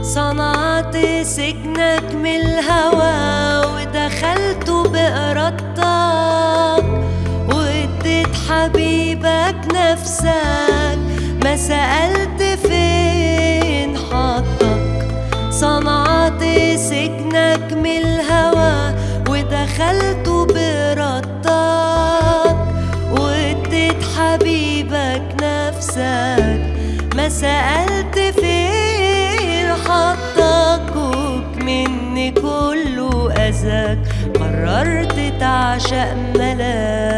صنعت سجنك من الهوى ودخلت بإرادتك، واديت حبيبك نفسك ما سألت فين حطك. صنعت سجنك من الهوى ودخلت بإرادتك، واديت حبيبك نفسك ما سألت فين حطك. وكمن كله أذاك قررت تعشق ملاك.